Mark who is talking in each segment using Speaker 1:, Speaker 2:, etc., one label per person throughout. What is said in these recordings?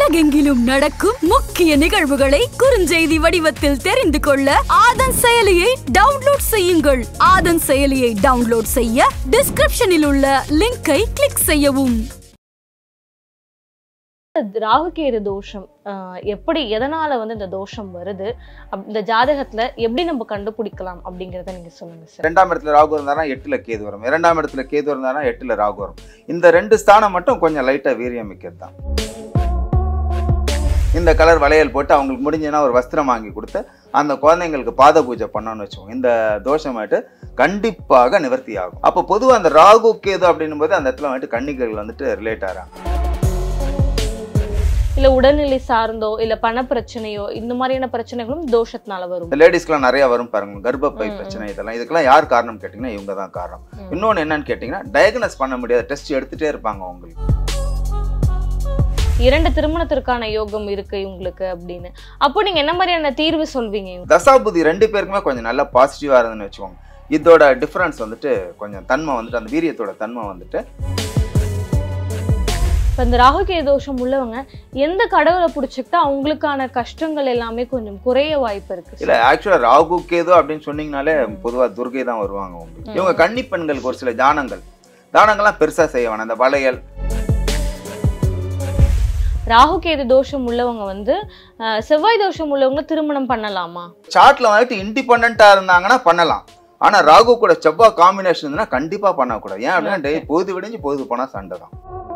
Speaker 1: உலகெங்கிலும் நடக்கும் முக்கிய நிகழ்வுகளை குறுஞ்செய்தி வடிவத்தில் தெரிந்து கொள்ள ஆதன் செயலியை டவுன்லோட் செய்யுங்கள். ஆதன் செயலியை டவுன்லோட் செய்ய டிஸ்கிரிப்ஷனில் உள்ள லிங்கை கிளிக் செய்யவும்.
Speaker 2: ராகுகேது தோஷம் எப்படி எதனால இந்த தோஷம் வருது, இந்த ஜாதகத்துல எப்படி நம்ம கண்டுபிடிக்கலாம் அப்படிங்கறத நீங்க சொல்லுங்க சார்.
Speaker 3: 2ஆம் இடத்துல ராகு இருந்தானா 8ல கேது வரும், 2ஆம் இடத்துல கேது இருந்தானா 8ல ராகு வரும். இந்த 2 ஸ்தானம் மட்டும் கொஞ்சம் லைட்டா வீரியம் மிக்கது தான். இந்த கலர் வளையல் போட்டு அவங்களுக்கு முடிஞ்சுன்னா ஒரு வஸ்திரம் வாங்கி கொடுத்து அந்த குழந்தைங்களுக்கு பாத பூஜை பண்ணோன்னு வச்சோம், இந்த தோஷமாயிட்டு கண்டிப்பாக நிவர்த்தி ஆகும். அப்போ பொதுவாக அந்த ராகு கேது அப்படின்னும் போது அந்த இடத்துல வந்துட்டு கன்னிகைகள் வந்துட்டு ரிலேட் ஆகிறாங்க.
Speaker 2: இல்ல உடல்நிலை சார்ந்தோ இல்ல பண பிரச்சனையோ இந்த மாதிரியான பிரச்சனைகளும் தோஷத்தினால வரும்.
Speaker 3: லேடிஸ்க்குலாம் நிறைய வரும் பாருங்க, கர்ப்பப்பை பிரச்சனை, இதுக்கெல்லாம் யார் காரணம் கேட்டீங்கன்னா இவங்க தான் காரணம். இன்னொன்னு என்னன்னு கேட்டீங்கன்னா டயக்னோஸ் பண்ண முடியாத டெஸ்ட் எடுத்துட்டே இருப்பாங்க. உங்களுக்கு
Speaker 2: 2 திருமணத்திற்கான யோகம் இருக்கு இவங்களுக்கு அப்படின்னு, அப்போ நீங்க என்ன மாதிரியான தீர்வு சொல்வீங்க?
Speaker 3: தசாபுதி 2 பேருக்குமே கொஞ்சம் நல்லா பாசிட்டிவா இருந்துன்னு வச்சுக்கோங்க. இதோட டிஃபரன்ஸ் வந்துட்டு கொஞ்சம் தன்மை வந்துட்டு அந்த வீரியத்தோட தன்மை வந்துட்டு
Speaker 2: இந்த ராகுகேது தோஷம் உள்ளவங்க எந்த கடவுளை பிடிச்சிக்கிட்டா அவங்களுக்கான கஷ்டங்கள் எல்லாமே கொஞ்சம் குறைய வாய்ப்பு இருக்கு?
Speaker 3: இல்ல ஆக்சுவலா ராகு கேது அப்படின்னு சொன்னீங்கனாலே பொதுவா துர்கை தான் வருவாங்க உங்களுக்கு. இவங்க கன்னி பெண்களுக்கு ஒரு சில தானங்கள்லாம் பெருசா செய்ய வேணாம். அந்த வளையல்
Speaker 2: ராகுகேது தோஷம் உள்ளவங்க செவ்வாய் தோஷம் உள்ளவங்க திருமணம் பண்ணலாமா?
Speaker 3: சார்ட்ல வந்துட்டு இண்டிபெண்டா இருந்தாங்கன்னா பண்ணலாம். ஆனா ராகு கூட செவ்வாய் காம்பினேஷன் இருந்ததுன்னா கண்டிப்பா பண்ணக்கூடாது. ஏன் அப்படின்னா பொழுது விடிஞ்சு பொழுது போனா சண்டை தான்.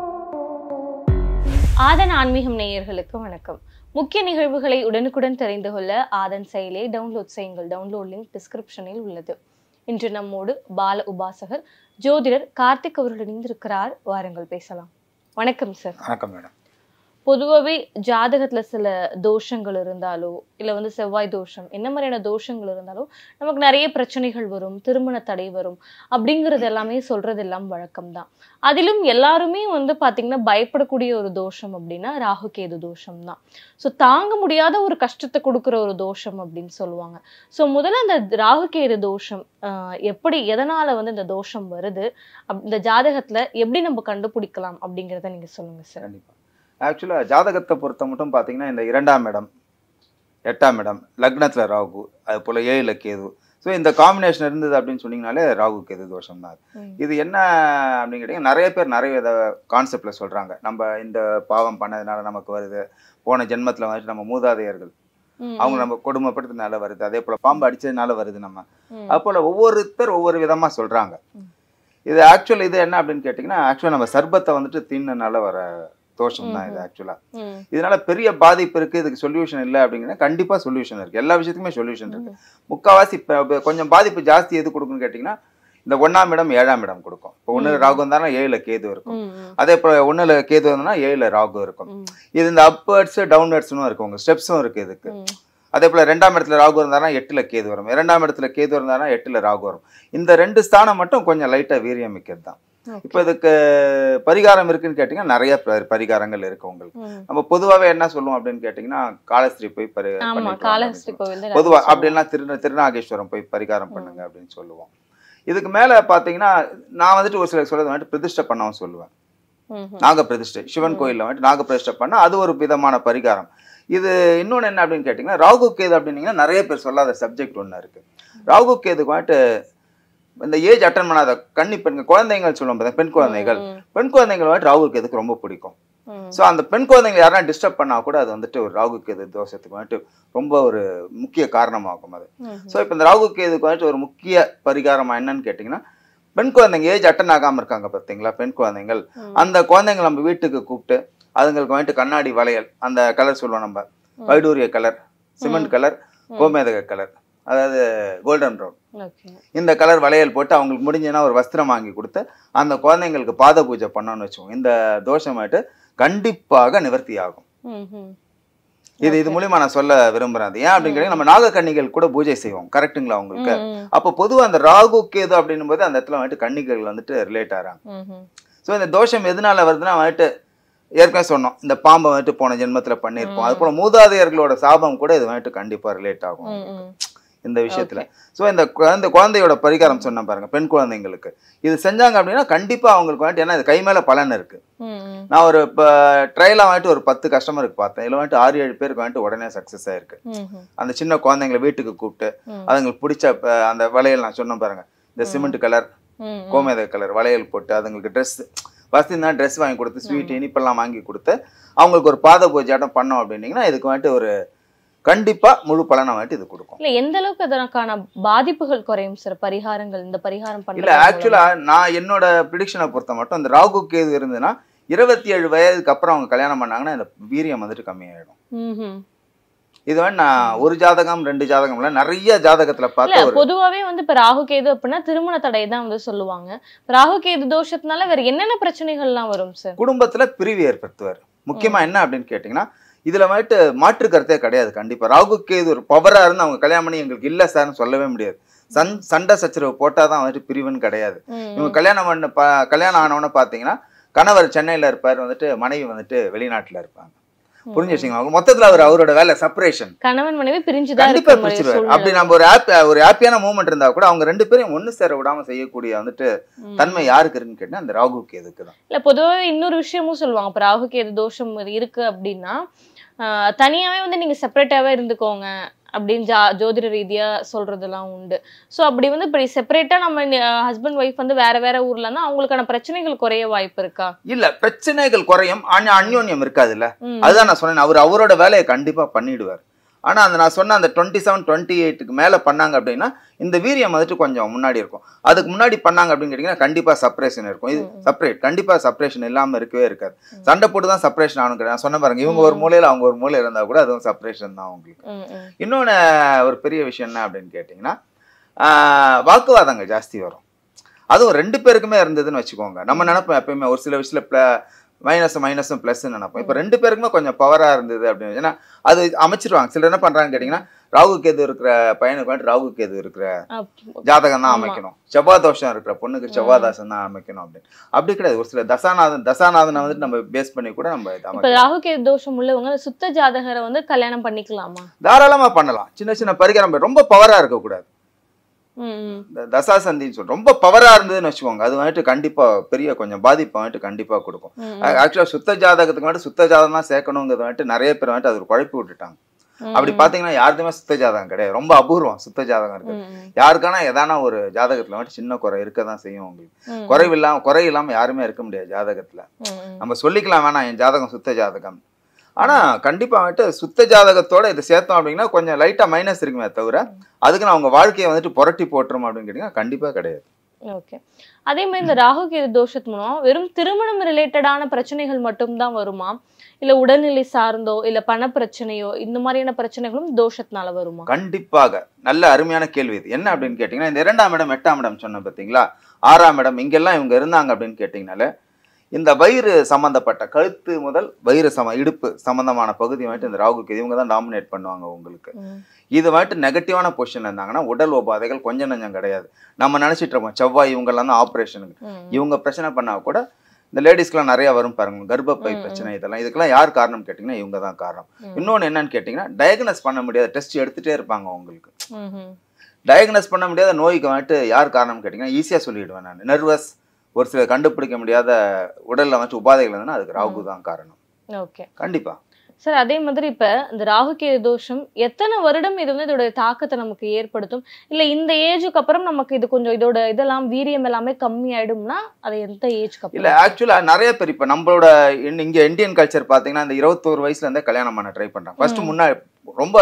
Speaker 2: ஆதன் ஆன்மீகம் நேயர்களுக்கு வணக்கம். முக்கிய நிகழ்வுகளை உடனுக்குடன் தெரிந்து கொள்ள ஆதன் செயலியை டவுன்லோட் செய்யுங்கள். டவுன்லோட் லிங்க் டிஸ்கிரிப்ஷனில் உள்ளது. இன்று நம்மோடு பால உபாசகர் ஜோதிடர் கார்த்திக் அவர்கள் இணைந்திருக்கிறார். வாருங்கள் பேசலாம். வணக்கம் சார்.
Speaker 3: வணக்கம் மேடம்.
Speaker 2: பொதுவாகவே ஜாதகத்துல சில தோஷங்கள் இருந்தாலோ இல்ல செவ்வாய் தோஷம் என்ன மாதிரியான தோஷங்கள் இருந்தாலும் நமக்கு நிறைய பிரச்சனைகள் வரும், திருமண தடை வரும் அப்படிங்கிறது எல்லாமே சொல்றது எல்லாம் வழக்கம்தான். அதிலும் எல்லாருமே பாத்தீங்கன்னா பயப்படக்கூடிய ஒரு தோஷம் அப்படின்னா ராகுகேது தோஷம் தான். ஸோ தாங்க முடியாத ஒரு கஷ்டத்தை கொடுக்குற ஒரு தோஷம் அப்படின்னு சொல்லுவாங்க. ஸோ முதல்ல அந்த ராகுகேது தோஷம் எப்படி எதனால இந்த தோஷம் வருது, இந்த ஜாதகத்துல எப்படி நம்ம கண்டுபிடிக்கலாம் அப்படிங்கிறத நீங்க சொல்லுங்க சார்.
Speaker 3: கண்டிப்பா. ஆக்சுவலா ஜாதகத்தை பொறுத்த மட்டும் பார்த்தீங்கன்னா இந்த 2ஆம் இடம் 8ஆம் இடம் லக்னத்தில் ராகு, அது போல் 7ல கேது, ஸோ இந்த காம்பினேஷன் இருந்தது அப்படின்னு சொன்னீங்கனாலே ராகு கேது தோஷம் தான். இது என்ன அப்படின்னு கேட்டிங்கன்னா நிறைய பேர் நிறைய வித கான்செப்டில் சொல்கிறாங்க. நம்ம இந்த பாவம் பண்ணதுனால நமக்கு வருது, போன ஜென்மத்தில் வந்துட்டு நம்ம மூதாதையர்கள் அவங்க நம்ம கொடுமைப்படுத்தினால வருது, அதே போல் பாம்பு அடித்ததுனால வருது நம்ம, அது போல் ஒவ்வொருத்தர் ஒவ்வொரு விதமாக சொல்கிறாங்க. இது ஆக்சுவல் இது என்ன அப்படின்னு கேட்டிங்கன்னா ஆக்சுவலாக நம்ம சர்பத்தை வந்துட்டு தின்னனால வர தோஷம் தான் இது. ஆக்சுவலா இதனால பெரிய பாதிப்பு இருக்கு, இதுக்கு சொல்யூஷன் இல்லை அப்படிங்கன்னா கண்டிப்பா சொல்யூஷன் இருக்கு. எல்லா விஷயத்துக்குமே சொல்யூஷன் இருக்கு. முக்கால்வாசி கொஞ்சம் பாதிப்பு ஜாஸ்தி எது கொடுக்குன்னு கேட்டீங்கன்னா இந்த 1ஆம் இடம் 7ஆம் இடம் கொடுக்கும். இப்போ 1 ராகு இருந்தாலும் 7ல கேது இருக்கும், அதே போல 1ல கேது இருந்தா 7ல ராகு இருக்கும். இது இந்த அப்வர்ட்ஸ் டவுன்வர்ட்ஸ்னும் இருக்கு, உங்க ஸ்டெப்ஸும் இருக்கு இதுக்கு. அதே போல 2ஆம் இடத்துல ராகு இருந்தானா 8ல கேது வரும், 2ஆம் இடத்துல கேது இருந்தானா 8ல ராகு வரும். இந்த 2 ஸ்தானம் மட்டும் கொஞ்சம் லைட்டா வீரியம் மிக்கது தான். இப்போ இதுக்கு பரிகாரம் இருக்குன்னு கேட்டீங்கன்னா நிறைய பரிகாரங்கள் இருக்கு உங்களுக்கு. நம்ம பொதுவாகவே என்ன சொல்லுவோம் அப்படின்னு கேட்டீங்கன்னா காளஹஸ்தி போய் பொதுவா அப்படின்னா திருநாகேஸ்வரம் போய் பரிகாரம் பண்ணுங்க அப்படின்னு சொல்லுவோம். இதுக்கு மேல பாத்தீங்கன்னா நான் வந்துட்டு ஒரு சில சொல்றது வந்துட்டு பிரதிஷ்டை பண்ணவும் சொல்லுவேன். நாக பிரதிஷ்டை, சிவன் கோயில்ல வந்துட்டு நாக பிரதிஷ்டை பண்ணா அது ஒரு விதமான பரிகாரம். இது இன்னொன்னு என்ன அப்படின்னு கேட்டீங்கன்னா ராகு கேது அப்படின்னீங்கன்னா நிறைய பேர் சொல்லாத சப்ஜெக்ட் ஒண்ணு இருக்கு. ராகு கேதுக்கு வந்துட்டு இந்த ஏஜ் அட்டன் பண்ணாத கன்னி பெண்கள் குழந்தைகள் சொல்லுவோம், பெண் குழந்தைகள் வந்துட்டு ராகு கேதுக்கு ரொம்ப பிடிக்கும். ஸோ அந்த பெண் குழந்தைங்க யாரும் டிஸ்டர்ப் பண்ணா கூட அது வந்துட்டு ஒரு ராகு கேது தோஷத்துக்கு வந்துட்டு ரொம்ப ஒரு முக்கிய காரணமாகும் அது. ஸோ இப்போ இந்த ராகு கேதுக்கு வந்துட்டு ஒரு முக்கிய பரிகாரமா என்னன்னு கேட்டீங்கன்னா பெண் குழந்தைங்க ஏஜ் அட்டன் ஆகாம இருக்காங்க பார்த்தீங்களா, பெண் குழந்தைகள், அந்த குழந்தைங்க நம்ம வீட்டுக்கு கூப்பிட்டு அதுங்களுக்கு வந்துட்டு கண்ணாடி வளையல், அந்த கலர் சொல்லுவோம் நம்ம வைடூரிய கலர், சிமெண்ட் கலர், கோமேதக கலர், அதாவது கோல்டன் ப்ரௌன், இந்த கலர் வளையல் போட்டு அவங்களுக்கு முடிஞ்சுன்னா ஒரு வஸ்திரம் வாங்கி கொடுத்து அந்த குழந்தைங்களுக்கு பாத பூஜை பண்ணோன்னு வச்சோம், இந்த தோஷமாயிட்டு கண்டிப்பாக நிவர்த்தி ஆகும். இது மூலியமா நான் சொல்ல விரும்புறேன். ஏன் அப்படின்னு கேட்டீங்கன்னா நம்ம நாகக்கன்னிகள் கூட பூஜை செய்வோம், கரெக்டுங்களா உங்களுக்கு? அப்போ பொதுவாக அந்த ராகு கேது அப்படின்னும் போது அந்த இடத்துல வந்துட்டு கன்னிகைகள் வந்துட்டு ரிலேட் ஆகிறாங்க. ஸோ இந்த தோஷம் எதனால வருதுன்னா வந்துட்டு ஏற்கனவே சொன்னோம், இந்த பாம்பை வந்துட்டு போன ஜென்மத்துல பண்ணியிருப்போம், அது போல மூதாதையர்களோட சாபம் கூட இது வந்துட்டு கண்டிப்பா ரிலேட் ஆகும். இந்த விஷயத்துல. ஸோ இந்த குழந்தையோட பரிகாரம் சொன்ன பாருங்க, பெண் குழந்தைங்களுக்கு இது செஞ்சாங்க அப்படின்னா கண்டிப்பா அவங்களுக்கு வந்துட்டு, ஏன்னா இது கை மேல பலன் இருக்கு. நான் ஒரு இப்போ ட்ரையலாக வந்துட்டு ஒரு 10 கஸ்டமருக்கு பார்த்தேன். இதில் வந்துட்டு 6-7 பேருக்கு வந்துட்டு உடனே சக்ஸஸ் ஆயிருக்கு. அந்த சின்ன குழந்தைங்களை வீட்டுக்கு கூப்பிட்டு அதுங்களுக்கு பிடிச்ச அந்த வளையல் நான் சொன்னேன் பாருங்க, இந்த சிமெண்ட் கலர் கோமேத கலர் வளையல் போட்டு அதுங்களுக்கு ட்ரெஸ் வசதி தான் ட்ரெஸ் வாங்கி கொடுத்து ஸ்வீட் இனிப்பெல்லாம் வாங்கி கொடுத்து அவங்களுக்கு ஒரு பாத பூஜையாட்டம் பண்ணோம் அப்படின்னீங்கன்னா இதுக்கு வந்துட்டு ஒரு கண்டிப்பா முழு பலனை வந்துட்டு இது கொடுக்கும்.
Speaker 2: இல்ல எந்த அளவுக்கு அதற்கான பாதிப்புகள் குறையும் சார் பரிகாரங்கள், இந்த பரிகாரம் பண்ண?
Speaker 3: இல்ல ஆக்சுவலா நான் என்னோட ப்ரிடிக்ஷனை பொறுத்த மட்டும் இந்த ராகு கேது இருந்ததுன்னா 27 வயதுக்கு அப்புறம் அவங்க கல்யாணம் பண்ணாங்கன்னா இந்த வீரியம் வந்துட்டு கம்மியாயிடும். இது வந்து நான் ஒரு ஜாதகம் 2 ஜாதகம் இல்ல, நிறைய ஜாதகத்துல பார்த்து
Speaker 2: பொதுவாவே வந்து இப்ப ராகு கேது அப்படின்னா திருமண தடை தான் வந்து சொல்லுவாங்க. ராகு கேது தோஷத்தினால வேற என்னென்ன பிரச்சனைகள்லாம் வரும் சார்? குடும்பத்துல
Speaker 3: பிரிவு ஏற்படுத்துவார். முக்கியமா என்ன அப்படின்னு கேட்டீங்கன்னா இதுல வந்துட்டு மாற்று கருத்தே கிடையாது. கண்டிப்பா ராகு கேது ஒரு பவரா இருந்து அவங்க கல்யாணம் பண்ணி எங்களுக்கு இல்ல சார்னு சொல்லவே முடியாது. சண்டை சச்சரவு போட்டாதான் வந்துட்டு பிரிவுன்னு கிடையாது. இவங்க கல்யாணம் ஆனவன பாத்தீங்கன்னா கணவர் சென்னையில இருப்பார், வந்துட்டு மனைவி வந்துட்டு வெளிநாட்டுல இருப்பாங்க. புரிஞ்சு வச்சுக்கோங்க. மொத்தத்துல அவரோட வேலை செப்பரேஷன்,
Speaker 2: கணவன் மனைவி பிரிஞ்சுதான்
Speaker 3: கண்டிப்பா பிரிச்சுருவாரு. அப்படி நம்ம ஒரு ஹாப்பியான மூமெண்ட் இருந்தா கூட அவங்க 2 பேரையும் ஒண்ணு சேர விடாம செய்யக்கூடிய வந்துட்டு தன்மை யாருக்கு இருக்குன்னு கேட்டா அந்த ராகு கேதுக்கு தான்.
Speaker 2: இல்ல பொதுவாக இன்னொரு விஷயமும் சொல்லுவாங்க, இப்ப ராகு கேது தோஷம் இருக்கு அப்படின்னா தனியாவே வந்து நீங்க செப்பரேட்டாவே இருந்துக்கோங்க அப்படின்னு ஜோதிட ரீதியா சொல்றதெல்லாம் உண்டு. சோ அப்படி வந்து இப்படி செப்பரேட்டா நம்ம ஹஸ்பண்ட் ஒய்ஃப் வந்து வேற வேற ஊர்ல இருந்தா அவங்களுக்கான பிரச்சனைகள் குறைய வாய்ப்பு இருக்கா?
Speaker 3: இல்ல பிரச்சனைகள் குறையும், அந்யோன்யம் இருக்காது இல்ல. அதுதான் நான் சொன்னேன், அவரோட வேலையை கண்டிப்பா பண்ணிடுவார். ஆனா அந்த நான் சொன்ன அந்த 27-28க்கு மேல பண்ணாங்க அப்படின்னா இந்த வீரியம் வந்துட்டு கொஞ்சம் முன்னாடி இருக்கும். அதுக்கு முன்னாடி பண்ணாங்க அப்படின்னு கேட்டீங்கன்னா கண்டிப்பா செப்பரேஷன் இருக்கும். இது செப்பரேட் கண்டிப்பா செப்பரேஷன் இல்லாம இருக்கவே இருக்காது. சண்டை போட்டு தான் செப்பரேஷன் ஆகணும் கிடையாது. நான் சொன்ன பாருங்க, இவங்க ஒரு மூலையில அவங்க ஒரு மூலையில இருந்தா கூட அதுவும் செப்பரேஷன் தான் உங்களுக்கு. இன்னொன்னு ஒரு பெரிய விஷயம் என்ன அப்படின்னு கேட்டீங்கன்னா வாக்குவாதங்கள் ஜாஸ்தி வரும். அதுவும் 2 பேருக்குமே இருந்ததுன்னு வச்சுக்கோங்க. நம்ம நினைப்போம் எப்பயுமே ஒரு சில விஷயத்துல மைனஸும் பிளஸ் நினைப்போம். இப்ப 2 பேருக்குமே கொஞ்சம் பவரா இருந்தது அப்படின்னு, ஏன்னா அது அமைச்சிருவாங்க. சிலர் என்ன பண்றாங்கன்னு கேட்டீங்கன்னா ராகு கேது இருக்கிற பையனுக்கு வந்துட்டு ராகு கேது இருக்கிற ஜாதகம் தான் அமைக்கணும், செவ்வாய் தோஷம் இருக்கிற பொண்ணுக்கு செவ்வாய் தாசம் தான் அமைக்கணும் அப்படின்னு. அப்படி கிடையாது. ஒரு சில தசாநாதனை வந்துட்டு நம்ம பேஸ் பண்ணி கூட நம்ம
Speaker 2: ராகு கேது தோஷம் உள்ளவங்க சுத்த ஜாதகரை வந்து கல்யாணம் பண்ணிக்கலாமா?
Speaker 3: தாராளமா பண்ணலாம். சின்ன சின்ன பரிகாரம், ரொம்ப பவரா இருக்க கூடாது. தசா சந்தின்னு சொல்றோம், ரொம்ப பவரா இருந்ததுன்னு வச்சுக்கோங்க, அது வந்துட்டு கண்டிப்பா பெரிய கொஞ்சம் பாதிப்பை வந்துட்டு கண்டிப்பா கொடுக்கும். ஆக்சுவலா சுத்த ஜாதகத்துக்கு வந்துட்டு சுத்த ஜாதகம் தான் சேர்க்கணுங்கிறது வந்துட்டு நிறைய பேர் வந்துட்டு அது ஒரு குழப்பி விட்டுட்டாங்க. அப்படி பாத்தீங்கன்னா யாருக்குமே சுத்த ஜாதகம் கிடையாது, ரொம்ப அபூர்வம் சுத்த ஜாதகம் இருக்கு. யாருக்கானா எதானா ஒரு ஜாதகத்துல வந்துட்டு சின்ன குறை இருக்கதான் செய்யும். உங்களுக்கு குறை இல்லாம யாருமே இருக்க முடியாது ஜாதகத்துல. நம்ம சொல்லிக்கலாம் வேணாம் என் ஜாதகம் சுத்த ஜாதகம், ஆனா கண்டிப்பா வந்துட்டு சுத்த ஜாதகத்தோட இதை சேர்த்தோம் அப்படின்னா கொஞ்சம் லைட்டா மைனஸ் இருக்குமே தவிர அதுக்கு நான் உங்க வாழ்க்கையை வந்துட்டு புரட்டி போட்டுரும் அப்படின்னு கேட்டீங்கன்னா கண்டிப்பா கிடையாது.
Speaker 2: ஓகே. அதே மாதிரி இந்த ராகு கேது தோஷத்து மூலம் வெறும் திருமணம் ரிலேட்டடான பிரச்சனைகள் மட்டும் தான் வருமா, இல்ல உடல்நிலை சார்ந்தோ இல்ல பண பிரச்சனையோ இந்த மாதிரியான பிரச்சனைகளும் தோஷத்தினால வருமா?
Speaker 3: கண்டிப்பாக. நல்ல அருமையான கேள்வி இது. என்ன அப்படின்னு கேட்டீங்கன்னா இந்த 2ஆம் இடம் 8ஆம் இடம் சொன்ன பாத்தீங்களா, 6ஆம் இடம் இங்கெல்லாம் இவங்க இருந்தாங்க அப்படின்னு கேட்டீங்கனால இந்த வயிறு சம்பந்தப்பட்ட கழுத்து முதல் வயிறு இடுப்பு சம்பந்தமான பகுதி வந்துட்டு இந்த ராகு கேது இவங்க தான் டாமினேட் பண்ணுவாங்க உங்களுக்கு. இது வந்துட்டு நெகட்டிவான பொசிஷன்ல இருந்தாங்கன்னா உடல் உபாதைகள் கொஞ்சம் நஞ்சம் கிடையாது. நம்ம நினைச்சிட்டு இருக்கோம் செவ்வாய் இவங்கெல்லாம் தான் ஆப்ரேஷனுக்கு, இவங்க பிரச்சனை பண்ணா கூட இந்த லேடிஸ்க்குலாம் நிறைய வரும் பாருங்க, கர்ப்பப்பை பிரச்சனை இதெல்லாம். இதுக்கெல்லாம் யார் காரணம் கேட்டீங்கன்னா இவங்க தான் காரணம். இன்னொன்னு என்னன்னு கேட்டீங்கன்னா டயக்னோஸ் பண்ண முடியாத டெஸ்ட் எடுத்துட்டே இருப்பாங்க உங்களுக்கு. டயக்னோஸ் பண்ண முடியாத நோய்க்கு வந்துட்டு யார் காரணம் கேட்டீங்கன்னா ஈஸியா சொல்லிடுவேன் நான், நர்வஸ் ஒரு சில கண்டுபிடிக்க முடியாத உடல்ல வந்துட்டு உபாதைகள் இருந்ததுன்னா அதுக்கு ராகு தான் காரணம்.
Speaker 2: ஓகே,
Speaker 3: கண்டிப்பா
Speaker 2: சார். அதே மாதிரி இப்ப இந்த ராகு கேது தோஷம் எத்தனை வருடம் இது வந்து இதோட தாக்கத்தை நமக்கு ஏற்படுத்தும், இல்ல இந்த ஏஜுக்கு அப்புறம் நமக்கு இது கொஞ்சம் இதோட இதெல்லாம் வீரியம் எல்லாமே கம்மி ஆயிடும்னா அது எந்த ஏஜ்க்கு அப்புறம்? இல்ல
Speaker 3: ஆக்சுவலா நிறைய பேர் இப்ப நம்மளோட இங்க இந்தியன் கல்ச்சர் பாத்தீங்கன்னா இந்த 21 வயசுல இருந்தே கல்யாணம் பண்ண ட்ரை பண்றாங்க. ஃபர்ஸ்ட் முன்னாடி ரொம்ப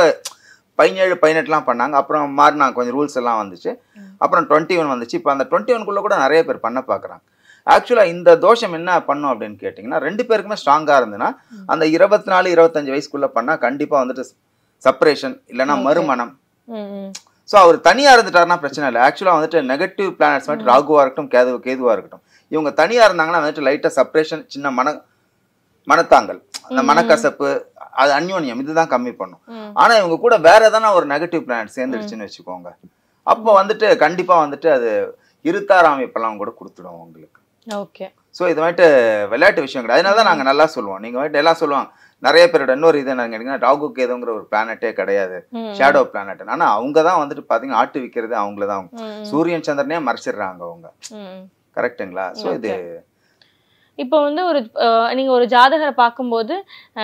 Speaker 3: 17-18 பண்ணாங்க, அப்புறம் மாறினாங்க, கொஞ்சம் ரூல்ஸ் எல்லாம் வந்துச்சு, அப்புறம் 21 வந்துச்சு. இப்போ அந்த 21குள்ள கூட நிறைய பேர் பண்ண பாக்குறாங்க. ஆக்சுவலா இந்த தோஷம் என்ன பண்ணும் அப்படின்னு கேட்டீங்கன்னா 2 பேருக்குமே ஸ்ட்ராங்கா இருந்துன்னா அந்த 24-25 வயசுக்குள்ள பண்ணா கண்டிப்பா வந்துட்டு செப்பரேஷன் இல்லைன்னா மறுமணம். ஸோ அவர் தனியா இருந்துட்டாருன்னா பிரச்சனை இல்லை. ஆக்சுவலா வந்துட்டு நெகட்டிவ் பிளானட்ஸ் வந்துட்டு ராகுவா இருக்கட்டும் கேதுவா இருக்கட்டும், இவங்க தனியா இருந்தாங்கன்னா வந்துட்டு லைட்டா செப்பரேஷன், சின்ன மனத்தாங்கல், அந்த மனக்கசப்பு, அது அந்யோன்யம் இதுதான் கம்மி பண்ணும். ஆனா இவங்க கூட வேற எதனா ஒரு நெகட்டிவ் பிளானட் சேர்ந்துடுச்சுன்னு வச்சுக்கோங்க, அப்போ வந்துட்டு கண்டிப்பா வந்துட்டு அது இருத்தார அமைப்பெல்லாம் கூட கொடுத்துடும் உங்களுக்கு.
Speaker 2: ஓகே.
Speaker 3: ஸோ இது வந்துட்டு விளையாட்டு விஷயம் கிடையாது. அதனால தான் நாங்கள் நல்லா சொல்லுவோம். நீங்கள் வந்துட்டு எல்லாம் சொல்லுவாங்க நிறைய பேரோட இன்னொரு இது என்னன்னு கேட்டீங்கன்னா ராகு கேதுங்கிற ஒரு பிளானட்டே கிடையாது, ஷேடோ பிளானட். ஆனா அவங்க தான் வந்துட்டு பாத்தீங்கன்னா ஆட்டு விக்கிறது அவங்களதான். சூரியன் சந்திரனே மறைச்சிடுறாங்க அவங்க. கரெக்டுங்களா? ஸோ இது
Speaker 2: இப்போ வந்து நீங்க ஒரு ஜாதகரை பார்க்கும்போது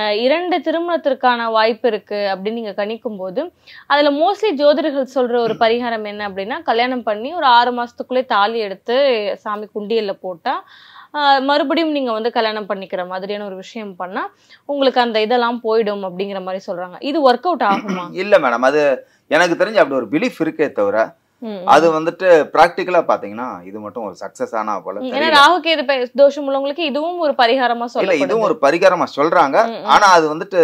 Speaker 2: 2 திருமணத்திற்கான வாய்ப்பு இருக்கு அப்படின்னு நீங்க கணிக்கும் போது அதுல மோஸ்ட்லி ஜோதிடர்கள் சொல்ற ஒரு பரிகாரம் என்ன அப்படின்னா, கல்யாணம் பண்ணி ஒரு 6 மாசத்துக்குள்ளே தாலி எடுத்து சாமி குண்டியல்ல போட்டா மறுபடியும் நீங்க வந்து கல்யாணம் பண்ணிக்கிற மாதிரியான ஒரு விஷயம் பண்ணா உங்களுக்கு அந்த இதெல்லாம் போயிடும் அப்படிங்கிற மாதிரி சொல்றாங்க. இது ஒர்க் அவுட் ஆகுமா?
Speaker 3: இல்ல மேடம், அது எனக்கு தெரிஞ்சு அப்படி ஒரு பிலீஃப் இருக்கே தவிர அது வந்துட்டு பிராக்டிகலா பாத்தீங்கன்னா இது மட்டும் ஒரு சக்சஸ் ஆனா போல.
Speaker 2: ஏன்னா ராகு கேது தோஷம் உள்ளவங்களுக்கு இதுவும் ஒரு பரிகாரமா
Speaker 3: இல்ல, இதுவும் ஒரு பரிகாரமா சொல்றாங்க. ஆனா அது வந்துட்டு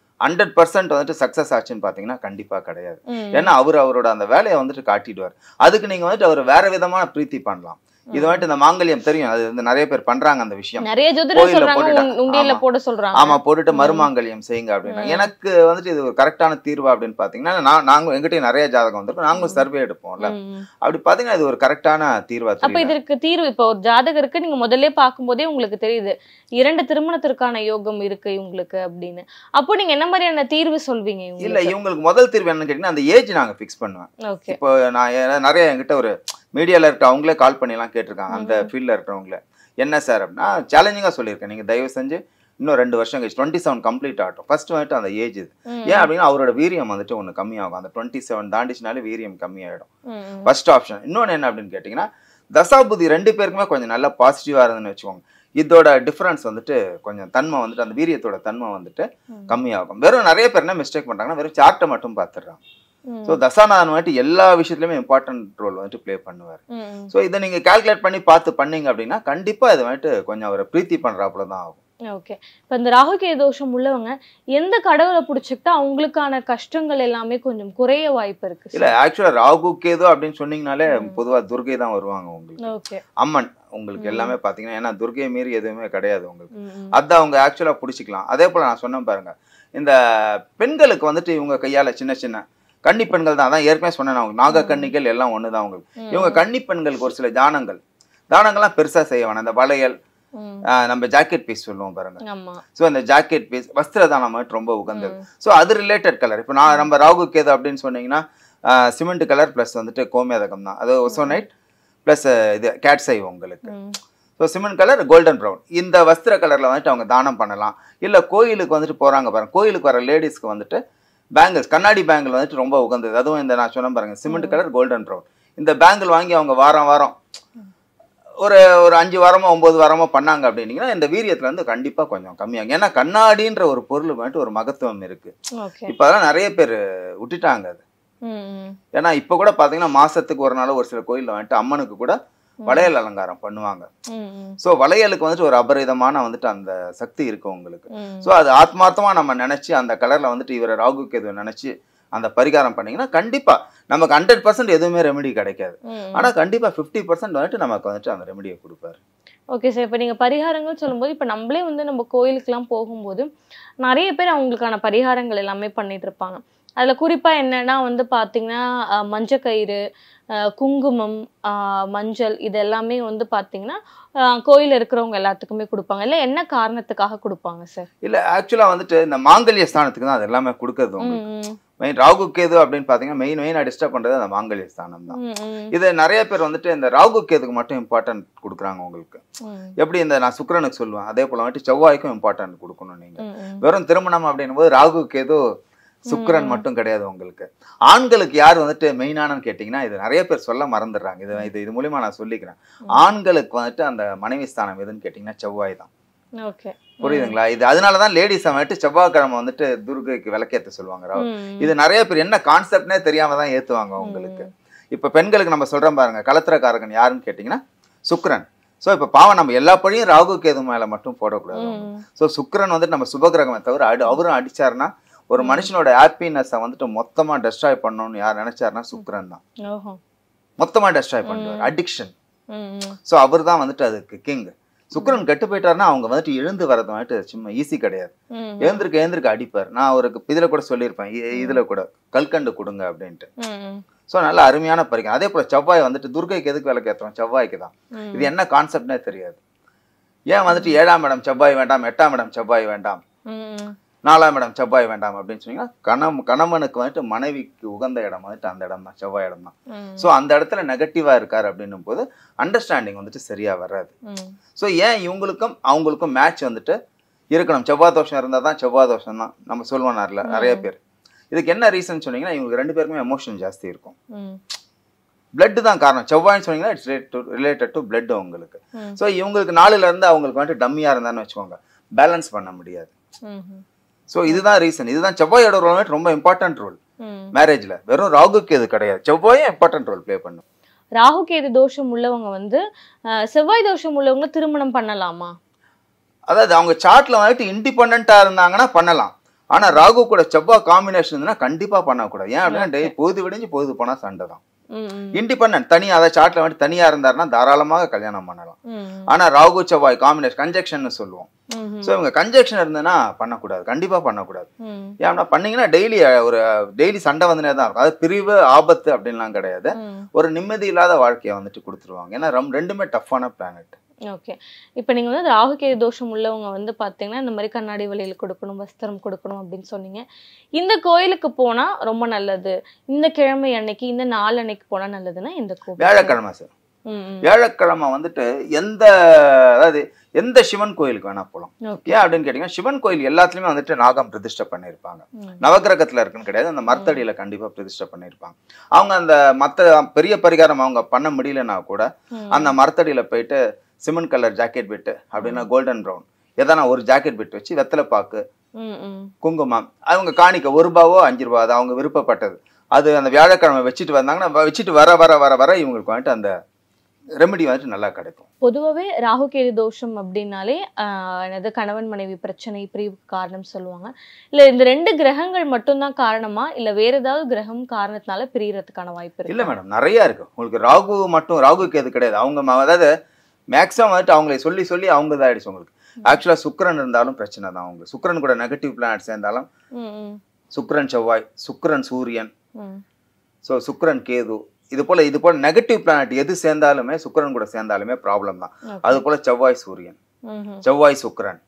Speaker 3: 100% வந்துட்டு சக்சஸ் ஆச்சுன்னு பாத்தீங்கன்னா கண்டிப்பா கிடையாது. ஏன்னா அவரோட அந்த வேலையை வந்துட்டு காட்டிடுவார். அதுக்கு நீங்க வந்துட்டு அவர் வேற விதமான பிரீத்தி பண்ணலாம். இது வந்துட்டு இந்த மாங்கல்யம் தெரியும், அது வந்து நிறைய பேர் பண்றாங்க அந்த விஷயம்.
Speaker 2: நிறைய ஜோதிடர் சொல்றாங்க உண்டியல்ல போட சொல்றாங்க.
Speaker 3: ஆமா, போட்டுட்டு மறுமாங்கல்யம் செய்யுங்க அப்படின்னா. எனக்கு வந்துட்டு இது ஒரு கரெக்டான தீர்வா அப்படின்னு பாத்தீங்கன்னா நாங்க எங்கிட்ட நிறைய ஜாதகம் வந்திருக்கோம், நாங்களும் சர்வே எடுப்போம்ல. அப்படி பாத்தீங்கன்னா இது ஒரு கரெக்டான தீர்வா.
Speaker 2: அப்ப இதற்கு தீர்வு இப்போ ஒரு ஜாதகருக்கு நீங்க முதல்ல பார்க்கும்போதே உங்களுக்கு தெரியுது 2 திருமணத்திற்கான யோகம் இருக்கு இவங்களுக்கு அப்படின்னு. அப்போ நீங்க என்ன மாதிரியான தீர்வு சொல்வீங்க?
Speaker 3: இல்ல, இவங்களுக்கு முதல் தீர்வு என்னன்னு கேட்டீங்கன்னா அந்த ஏஜ் நாங்க பிக்ஸ் பண்ணுவேன். இப்போ நான் நிறைய என்கிட்ட ஒரு மீடியால இருக்க அவங்களே கால் பண்ணி எல்லாம் கேட்டிருக்காங்க, அந்த ஃபீல்ட்ல இருக்கிறவங்களே. என்ன சார் அப்படின்னா சேலஞ்சிங்கா சொல்லியிருக்கேன், நீங்க தயவு செஞ்சு இன்னும் 2 வருஷம் கழிச்சு 27 கம்ப்ளீட் ஆகட்டும். ஃபர்ஸ்ட் வந்துட்டு அந்த ஏஜ் இது. ஏன் அப்படின்னா அவரோட வீரியம் வந்துட்டு ஒன்று கம்மியாகும். அந்த 27 தாண்டிச்சுனாலே வீரியம் கம்மியாயிடும். First option. இன்னொன்று என்ன அப்படின்னு கேட்டீங்கன்னா தசாபுதி 2 பேருக்குமே கொஞ்சம் நல்லா பாசிட்டிவா இருந்துன்னு வச்சுக்கோங்க. இதோட டிஃபரன்ஸ் வந்துட்டு கொஞ்சம் தன்மை வந்துட்டு அந்த வீரியத்தோட தன்மை வந்துட்டு கம்மியாகும். வெறும் நிறைய பேர் என்ன மிஸ்டேக் பண்றாங்கன்னா வெறும் சார்ட்டை மட்டும் பார்த்துடுறாங்க. ஸோ தசாநாதன் வந்துட்டு எல்லா விஷயத்துலையுமே இம்பார்ட்டன்ட் ரோல் வந்துட்டு பிளே பண்ணுவார். ஸோ இதை நீங்க கால்குலேட் பண்ணி பார்த்து பண்ணீங்க அப்படின்னா கண்டிப்பா இது வந்துட்டு கொஞ்சம் அவரை பிரீத்தி பண்றாப்புல தான் ஆகும்.
Speaker 2: ஓகே. இப்போ இந்த ராகு கேது தோஷம் உள்ளவங்க எந்த கடவுளை பிடிச்சிக்கிட்டா அவங்களுக்கான கஷ்டங்கள் எல்லாமே கொஞ்சம் குறைய வாய்ப்பு இருக்கு?
Speaker 3: இல்ல, ஆக்சுவலா ராகு கேது அப்படின்னு சொன்னீங்கனாலே பொதுவா துர்கை தான் வருவாங்க உங்களுக்கு. அம்மன் உங்களுக்கு எல்லாமே பாத்தீங்கன்னா, ஏன்னா துர்கையை மீறி எதுவுமே கிடையாது உங்களுக்கு. அதான் அவங்க ஆக்சுவலா பிடிச்சிக்கலாம். அதே போல நான் சொன்னேன் பாருங்க, இந்த பெண்களுக்கு வந்துட்டு இவங்க கையால சின்ன சின்ன கன்னி பெண்கள் தான், அதான் ஏற்கனவே சொன்னேன் அவங்க நாக கன்னிகள் எல்லாம் ஒண்ணுதான் உங்களுக்கு. இவங்க கன்னி பெண்களுக்கு ஒரு சில தானங்கள்லாம் பெருசா செய்ய வேணாம். இந்த வளையல், நம்ம ஜாக்கெட் பீஸ் சொல்லுவோம் பாருங்க. ஸோ அந்த ஜாக்கெட் பீஸ் வஸ்திர தானம் ரொம்ப உகந்தது. ஸோ அது ரிலேட்டட் கலர். இப்போ நம்ம ராகு கேது அப்படின்னு சொன்னீங்கன்னா சிமெண்ட் கலர் பிளஸ் வந்துட்டு கோமேதகம் தான், அது ஒசோனைட் பிளஸ் இது கேட்ஸை உங்களுக்கு. So cement colour golden brown இந்த வஸ்திர கலர்ல வந்துட்டு அவங்க தானம் பண்ணலாம். இல்லை கோயிலுக்கு வந்துட்டு போறாங்க பாருங்க, கோயிலுக்கு வர லேடிஸ்க்கு வந்துட்டு பேங்கிள்ஸ், கண்ணாடி பேங்கிள் வந்துட்டு ரொம்ப உகந்தது. அதுவும் இந்த நான் சொன்ன பாருங்க சிமெண்ட் கலர் கோல்டன் ப்ரௌன் இந்த பேங்கிள் வாங்கி அவங்க வாரம் ஒரு 5 வாரமோ 9 வாரமோ பண்ணாங்க அப்படின்னீங்கன்னா இந்த வீரியத்துல இருந்து கண்டிப்பா கொஞ்சம் கம்மியாகும். ஏன்னா கண்ணாடின்ற ஒரு பொருள் வந்துட்டு ஒரு மகத்துவம் இருக்கு. இப்ப அதெல்லாம் நிறைய பேர் விட்டுட்டாங்க அது. ஏன்னா இப்ப கூட பாத்தீங்கன்னா மாசத்துக்கு ஒரு நாள் ஒரு சில கோயில்ல வந்துட்டு அம்மனுக்கு கூட வளையல் அலங்காரம் பண்ணுவாங்க. சோ வளையலுக்கு வந்துட்டு ஒரு அபரிதமான வந்துட்டு அந்த சக்தி இருக்கு உங்களுக்கு. சோ அது ஆத்மார்த்தமா நம்ம நினைச்சு அந்த கலர்ல வந்துட்டு இவரை ராகு கேது நினைச்சு அந்த பரிகாரம் பண்ணீங்கன்னா கண்டிப்பா நமக்கு 100% எதுவுமே ரெமெடி கிடைக்காது. ஆனா கண்டிப்பா 50% வந்துட்டு நமக்கு வந்துட்டு அந்த ரெமெடியை கொடுப்பாரு.
Speaker 2: Okay sir. இப்போ நீங்கள் பரிகாரங்கள் சொல்லும்போது இப்போ நம்மளே வந்து நம்ம கோயிலுக்கெல்லாம் போகும்போது நிறைய பேர் அவங்களுக்கான பரிகாரங்கள் எல்லாமே பண்ணிட்டு இருப்பாங்க. அதில் குறிப்பாக என்னன்னா வந்து பார்த்தீங்கன்னா மஞ்சக்கயிறு, குங்குமம், மஞ்சள் இது எல்லாமே வந்து பார்த்தீங்கன்னா கோயில் இருக்கிறவங்க எல்லாத்துக்குமே கொடுப்பாங்க. இல்லை என்ன காரணத்துக்காக கொடுப்பாங்க சார்?
Speaker 3: இல்லை ஆக்சுவலாக வந்துட்டு இந்த மாங்கல்ய ஸ்தானத்துக்கு தான் அது எல்லாமே கொடுக்கறது உங்களுக்கு. மெயின் ராகு கேது அப்படின்னு பார்த்தீங்கன்னா மெயினாக டிஸ்டர்ப் பண்ணுறது அந்த மாங்கல்ய ஸ்தானம் தான். இது நிறைய பேர் வந்துட்டு இந்த ராகு கேதுக்கு மட்டும் இம்பார்ட்டன்ட் கொடுக்குறாங்க உங்களுக்கு. எப்படி இந்த நான் சுக்கிரனுக்கு சொல்லுவேன், அதே போல் வந்துட்டு செவ்வாய்க்கும் இம்பார்ட்டன்ட் கொடுக்கணும். நீங்கள் வெறும் திருமணம் அப்படின்னும் போது ராகு கேது சுக்கிரன் மட்டும் கிடையாது உங்களுக்கு. ஆண்களுக்கு யார் வந்துட்டு மெயினானு கேட்டீங்கன்னா இது நிறைய பேர் சொல்ல மறந்துடுறாங்க. இது மூலியமா நான் சொல்லிக்கிறேன். ஆண்களுக்கு வந்துட்டு அந்த மனைவி ஸ்தானம் எதுன்னு கேட்டீங்கன்னா செவ்வாய் தான். புரியுதுங்களா? இது அதனாலதான் லேடிஸ் வந்துட்டு செவ்வாய்க்கிழமை வந்துட்டு துர்கைக்கு விளக்கேற்ற சொல்லுவாங்க. இது நிறைய பேர் என்ன கான்செப்ட்னே தெரியாம தான் ஏத்துவாங்க உங்களுக்கு. இப்ப பெண்களுக்கு நம்ம சொல்றோம் பாருங்க, கலத்திரக்காரகன் யாருன்னு கேட்டீங்கன்னா சுக்கிரன். ஸோ இப்போ பாவம் நம்ம எல்லா பழியும் ராகு கேது மேல மட்டும் போடக்கூடாது. ஸோ சுக்கிரன் வந்துட்டு நம்ம சுபகிரகமே தவிர அவரும் அடிச்சாருன்னா ஒரு மனுஷனோட ஹாப்பினஸை வந்துட்டு மொத்தமா டெஸ்ட்ராய் பண்ணணும்னு யார் நினைச்சாருன்னா சுக்கிரன் தான் மொத்தமா டெஸ்ட்ராய் பண்ணுவார். அடிக்ஷன். ஸோ அவர் தான் வந்துட்டு அதுக்கு கிங். சுக்கிரன் கெட்டு போயிட்டாருன்னா அவங்க வந்துட்டு எழுந்து வரது வந்துட்டு சும்மா ஈஸி கிடையாது. எழுந்திருக்க அடிப்பார். நான் ஒரு இதுல கூட சொல்லியிருப்பேன், இதுல கூட கல்கண்டு கொடுங்க அப்படின்ட்டு. ஸோ நல்ல அருமையான பரிகாரம். அதே போல செவ்வாய் வந்துட்டு துர்கைக்கு எதுக்கு விளக்கேற்றுறோம்? செவ்வாய்க்கு தான். இது என்ன கான்செப்ட்னே தெரியாது. ஏன் வந்துட்டு 7ஆம் இடம் செவ்வாய் வேண்டாம், 8ஆம் இடம் செவ்வாய் வேண்டாம், 4ஆம் இடம் செவ்வாய் வேண்டாம் அப்படின்னு சொன்னீங்கன்னா கணவனுக்கு வந்துட்டு மனைவிக்கு உகந்த இடம் வந்துட்டு அந்த இடம் தான், செவ்வாய் இடம் தான். ஸோ அந்த இடத்துல நெகட்டிவா இருக்காரு அப்படின்னும் போது அண்டர்ஸ்டாண்டிங் வந்துட்டு சரியா வராது. ஸோ ஏன் இவங்களுக்கும் அவங்களுக்கும் மேட்ச் வந்துட்டு இருக்கணும். செவ்வாய் தோஷம் இருந்தால் தான் செவ்வாய் தோஷம் தான் நம்ம சொல்லுவோம் நிறைய பேர். இதுக்கு என்ன ரீசன் சொன்னீங்கன்னா இவங்களுக்கு 2 பேருக்குமே எமோஷன் ஜாஸ்தி இருக்கும். பிளட் தான் காரணம். செவ்வாய்னு சொன்னீங்கன்னா இட்ஸ் ரிலேட்டட் டு பிளட் உங்களுக்கு. ஸோ இவங்களுக்கு 4ல இருந்து அவங்களுக்கு வந்துட்டு டம்மியா இருந்தான்னு வச்சுக்கோங்க, பேலன்ஸ் பண்ண முடியாது. ஸோ இதுதான் ரீசன். இதுதான் செவ்வாயோட ரோல் ரொம்ப இம்பார்ட்டன்ட் ரோல் மேரேஜ்ல. வெறும் ராகுக்கு இது கிடையாது, செவ்வாயும் இம்பார்ட்டன்ட் ரோல் பிளே பண்ணும்.
Speaker 2: ராகு கேது தோஷம் உள்ளவங்க வந்து செவ்வாய் தோஷம் உள்ளவங்க திருமணம் பண்ணலாமா?
Speaker 3: அதாவது அவங்க சார்ட்ல வந்துட்டு இண்டிபெண்டா இருந்தாங்கன்னா பண்ணலாம். ஆனா ராகு கூட செவ்வாய் காம்பினேஷன் இருந்ததுன்னா கண்டிப்பா பண்ணக்கூடாது. ஏன் அப்படின்னா பொழுது விடிஞ்சு பொழுது போனா சண்டை தான். இண்டிபெண்டன்ட் தனியா அதாவது சார்ட்ல வந்துட்டு தனியா இருந்தாருன்னா தாராளமாக கல்யாணம் பண்ணலாம். ஆனா ராகு செவ்வாய் காம்பினேஷன் கன்ஜெக்ஷன் சொல்லுவோம். சோ இவங்க கன்ஜெக்ஷன் இருந்ததுன்னா பண்ணக்கூடாது, கண்டிப்பா பண்ணக்கூடாது. ஏன்னா பண்ணீங்கன்னா டெய்லி சண்டை வந்துனே தான் இருக்கும். அது பிரிவு ஆபத்து அப்படின்லாம் கிடையாது, ஒரு நிம்மதி இல்லாத வாழ்க்கையை வந்துட்டு கொடுத்துருவாங்க. ஏன்னா 2மே டஃப்பான பிளானட்.
Speaker 2: ஓகே. இப்போ நீங்கள் வந்து ராகு கேது தோஷம் உள்ளவங்க வந்து பார்த்தீங்கன்னா இந்த மாதிரி கண்ணாடி வளையல் கொடுக்கணும், வஸ்திரம் கொடுக்கணும் அப்படின்னு சொன்னீங்க. இந்த கோயிலுக்கு போனால் ரொம்ப நல்லது, இந்த கிழமை அன்னைக்கு இந்த நாள் அன்னைக்கு போனால் நல்லதுன்னா இந்த கோவில்?
Speaker 3: வியாழக்கிழமை சார். வியாழக்கிழமை வந்துட்டு எந்த சிவன் கோயிலுக்கு வேணா போகலாம். ஏன் அப்படின்னு கேட்டீங்கன்னா சிவன் கோயில் எல்லாத்துலயுமே வந்துட்டு நாகம் பிரதிஷ்டை பண்ணியிருப்பாங்க. நவகிரகத்துல இருக்குன்னு கிடையாது, அந்த மரத்தடியில கண்டிப்பா பிரதிஷ்டை பண்ணியிருப்பாங்க. அவங்க அந்த பெரிய பரிகாரம் அவங்க பண்ண முடியலன்னா கூட அந்த மரத்தடியில போயிட்டு சிமெண்ட் கலர் ஜாக்கெட் பிட்டு அப்படின்னா கோல்டன் ப்ரௌன் எதனா ஒரு ஜாக்கெட் பிட் வச்சு வெத்தலை பாக்கு குங்குமம் அவங்க காணிக்க ₹1 ₹5 அது அவங்க விருப்பப்பட்டது. அது அந்த வியாழக்கிழமை வச்சுட்டு வந்தாங்கன்னா வச்சுட்டு வர வர வர வர இவங்களுக்கு வந்துட்டு அந்த ரெமெடி வந்துட்டு நல்லா கிடைக்கும்.
Speaker 2: பொதுவாகவே ராகு கேது தோஷம் அப்படின்னாலே என்னது கணவன் மனைவி பிரச்சனை பிரிவுக்கு காரணம் சொல்லுவாங்க. இல்ல இந்த 2 கிரகங்கள் மட்டும்தான் காரணமா இல்ல வேற ஏதாவது கிரகம் காரணத்தினால பிரியறதுக்கான வாய்ப்பு இருக்கு?
Speaker 3: இல்ல மேடம், நிறைய இருக்கு. உங்களுக்கு ராகு கேது கிடையாது. அவங்க அதாவது மேக்ஸிமம் வந்துட்டு அவங்களை சொல்லி சொல்லி அவங்க தான் ஆயிடுச்சு. உங்களுக்கு ஆக்சுவலா சுக்கிரன் இருந்தாலும் பிரச்சனை தான். அவங்க சுக்கிரன் கூட நெகட்டிவ் பிளானட் சேர்ந்தாலும் சுக்கிரன் செவ்வாய், சுக்கிரன் சூரியன், ஸோ சுக்கிரன் கேது, இது போல நெகட்டிவ் பிளானட் எது சேர்ந்தாலுமே சுக்கிரன் கூட சேர்ந்தாலுமே ப்ராப்ளம் தான். அது போல செவ்வாய் சூரியன், செவ்வாய் சுக்கிரன்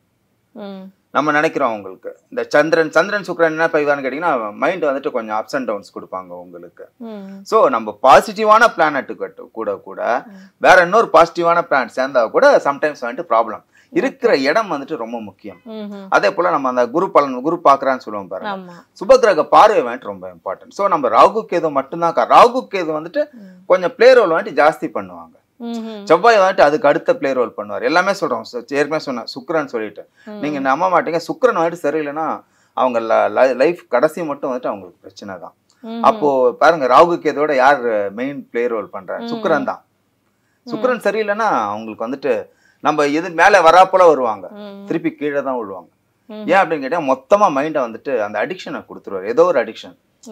Speaker 3: நம்ம நினைக்கிறோம். உங்களுக்கு இந்த சந்திரன் சுக்கிரன் என்ன பைவான்னு கேட்டீங்கன்னா மைண்ட் வந்துட்டு கொஞ்சம் அப்ஸ் அண்ட் டவுன்ஸ் கொடுப்பாங்க உங்களுக்கு. ஸோ நம்ம பாசிட்டிவான பிளானட்டு கூட வேற இன்னொரு பாசிட்டிவான பிளானட் சேர்ந்தா கூட சம்டைம்ஸ் வந்துட்டு ப்ராப்ளம். இருக்கிற இடம் வந்துட்டு ரொம்ப முக்கியம். அதே போல நம்ம அந்த குரு பாக்குறான்னு சொல்லுவோம் பாருங்க, சுபகிரக பார்வை வந்துட்டு ரொம்ப இம்பார்ட்டன்ட். ஸோ நம்ம ராகு கேது மட்டும்தான். ராகு கேது வந்துட்டு கொஞ்சம் பிளே ரோல் வந்துட்டு ஜாஸ்தி பண்ணுவாங்க. செவ்வாய் வந்துட்டு அதுக்கு அடுத்த பிளே ரோல் பண்ணுவார். எல்லாமே சொல்றோம், ஏற்கனவே சொன்னேன் சுக்கிரன் சொல்லிட்டு நீங்க நம்ப மாட்டீங்க. சுக்கிரன் வந்துட்டு சரியில்லைன்னா அவங்க லைஃப் கடைசி மட்டும் வந்துட்டு அவங்களுக்கு பிரச்சனை தான். அப்போ பாருங்க ராகு கேதோட யார் மெயின் பிளே ரோல் பண்றாரு? சுக்கிரன் தான். சுக்கிரன் சரியில்லைன்னா அவங்களுக்கு வந்துட்டு நம்ம எது மேல வராப்போல வருவாங்க, திருப்பி கீழே தான் விழுவாங்க. ஏன் அப்படின்னு கேட்டா மொத்தமா மைண்டை வந்துட்டு அந்த அடிக்ஷனை கொடுத்துருவாரு, ஏதோ ஒரு அடிக்ஷன்.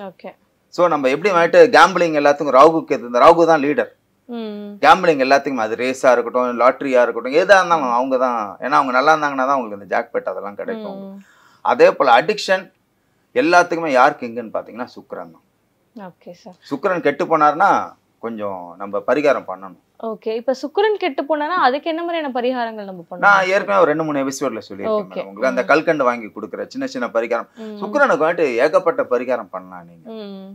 Speaker 3: ஸோ நம்ம எப்படி வந்துட்டு கேம்பிளிங் எல்லாத்துக்கும் ராகு கேது, இந்த ராகு தான் லீடர். கேம்பிளிங் எல்லாத்துக்கும் அது ரேஸா இருக்கட்டும் லாட்டரியா இருக்கட்டும் எதா இருந்தாலும் அவங்க தான். ஏன்னா அவங்க நல்லா இருந்தாங்கன்னா தான் அவங்களுக்கு இந்த ஜாக்பெட் அதெல்லாம் கிடைக்கும். அதே போல அடிக்ஷன் எல்லாத்துக்குமே யாருக்கு எங்கன்னு பாத்தீங்கன்னா சுக்கிரன் தான். சுக்கிரன் கெட்டு போனார்னா கொஞ்சம் நம்ம பரிகாரம் பண்ணணும்.
Speaker 2: ஓகே. இப்ப சுக்கிரன் கெட்டு போனானா அதுக்கு என்ன மாதிரியான பரிகாரங்கள் நம்ம பண்ணணும்?
Speaker 3: நான் ஏற்கனவே ஒரு 2-3 எபிசோட்ல சொல்லியிருக்கேன் உங்களுக்கு. அந்த கல்கண்டு வாங்கி கொடுக்குற சின்ன சின்ன பரிகாரம் சுக்கிரனுக்கு வந்துட்டு ஏகப்பட்ட பரிகாரம் பண்ணலாம். நீங்க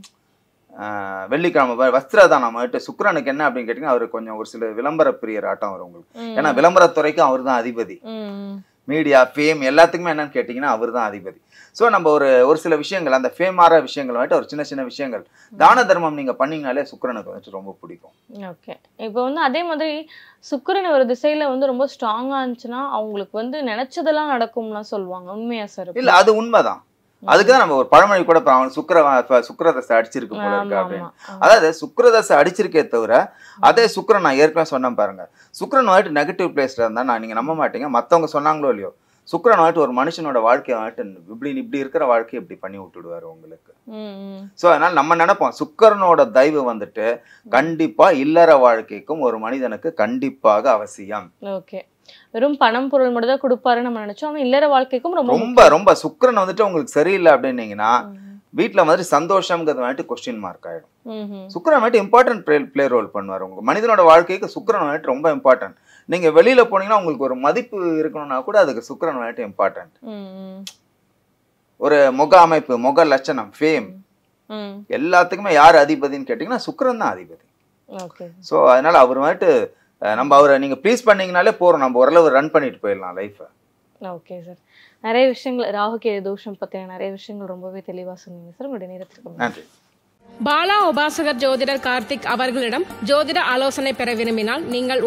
Speaker 3: வெள்ளிக்கிழமை வஸ்திரதானம் வந்துட்டு சுக்கிரனுக்கு என்ன அப்படின்னு கேட்டீங்கன்னா அவரு கொஞ்சம் ஒரு சில விளம்பர பிரியர் ஆட்டம் வரும் உங்களுக்கு. ஏன்னா விளம்பரத்துறைக்கும் அவர் தான் அதிபதி. மீடியா ஃபேம் எல்லாத்துக்குமே என்னன்னு கேட்டீங்கன்னா அவர் தான் அதிபதி. ஸோ நம்ம ஒரு சில விஷயங்கள் அந்த ஃபேமார விஷயங்கள் வந்துட்டு ஒரு சின்ன சின்ன விஷயங்கள் தான தர்மம் நீங்க பண்ணீங்கனாலே சுக்கிரனுக்கு வந்துட்டு ரொம்ப பிடிக்கும்.
Speaker 2: ஓகே. இப்போ வந்து அதே மாதிரி சுக்கிரன் ஒரு திசையில வந்து ரொம்ப ஸ்ட்ராங்கா இருந்துச்சுன்னா அவங்களுக்கு வந்து நினைச்சதெல்லாம் நடக்கும்னா சொல்லுவாங்க. உண்மையா சார்? இல்ல,
Speaker 3: அது உண்மைதான். அதுக்குதான் நம்ம ஒரு பழமொழி கூட சுக்கிரதசை அடிச்சிருக்கு போல இருக்கு அப்படின்னு. அதாவது சுக்கிரதசை அடிச்சிருக்கே தவிர அதே சுக்கிரன் நான் ஏற்கனவே சொன்னேன் பாருங்க, சுக்கிரன் வந்துட்டு நெகட்டிவ் பிளேஸ்ல இருந்தா நான் நீங்க நம்ப மாட்டீங்க, மத்தவங்க சொன்னாங்களோ இல்லையோ சுக்கிரன் வந்துட்டு ஒரு மனுஷனோட வாழ்க்கையை வந்துட்டு இப்படி இருக்கிற வாழ்க்கையை இப்படி பண்ணி விட்டுடுவாரு உங்களுக்கு. சோ அதனால நம்ம நினைப்போம் சுக்கிரனோட தயவு வந்துட்டு கண்டிப்பா இல்லற வாழ்க்கைக்கும் ஒரு மனிதனுக்கு கண்டிப்பாக அவசியம்.
Speaker 2: ஓகே. வெறும் பணம் பொருள் மட்டும் தான் கொடுப்பாரு நம்ம நினைச்சோம், அவன் இல்லற வாழ்க்கைக்கும்
Speaker 3: ரொம்ப ரொம்ப சுக்கிரன் வந்துட்டு உங்களுக்கு சரியில்லை அப்படின்னீங்கன்னா வீட்டுல மாதிரி சந்தோஷம்ங்கிறது வந்துட்டு கொஸ்டின் மார்க் ஆயிடும். சுக்கிரன் வந்துட்டு இம்பார்ட்டன்ட் பிளே ரோல் பண்ணுவார் உங்க மனிதனோட வாழ்க்கைக்கு. சுக்கிரன் வந்துட்டு ரொம்ப இம்பார்ட்டன்ட். நீங்க வெளியில போனீங்கன்னா உங்களுக்கு ஒரு மதிப்பு இருக்கணும்னா கூட அதுக்கு சுக்கிரன் வந்துட்டு இம்பார்ட்டன்ட். ஒரு முக அமைப்பு, முக லட்சணம், ஃபேம், எல்லாத்துக்குமே யார் அதிபதினு கேட்டீங்கன்னா சுக்கிரன் தான் அதிபதி. ஸோ அதனால அவர் வந்துட்டு நம்ம அவரை நீங்க ப்ளீஸ் பண்ணீங்கனாலே போறோம், நம்ம ஓரளவு ரன் பண்ணிட்டு போயிடலாம் லைஃபை.
Speaker 2: ஓகே சார், நிறைய விஷயங்கள் ராகுகேது தோஷம் பத்தின நிறைய விஷயங்கள் ரொம்பவே தெளிவா சொன்னீங்க சார். உங்களுடைய நேரத்திற்கு
Speaker 3: நன்றி.
Speaker 4: பாலா உபாசகர் ஜோதிடர் கார்த்திக் அவர்களிடம் ஜோதிட ஆலோசனை பெற விரும்பினால் நீங்கள்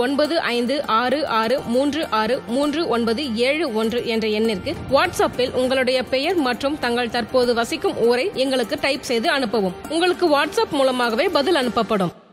Speaker 4: 9566363971 என்ற எண்ணிற்கு வாட்ஸ்அப்பில் உங்களுடைய பெயர் மற்றும் தங்கள் தற்போது வசிக்கும் ஊரை எங்களுக்கு டைப் செய்து அனுப்பவும். உங்களுக்கு வாட்ஸ்அப் மூலமாகவே பதில் அனுப்பப்படும்.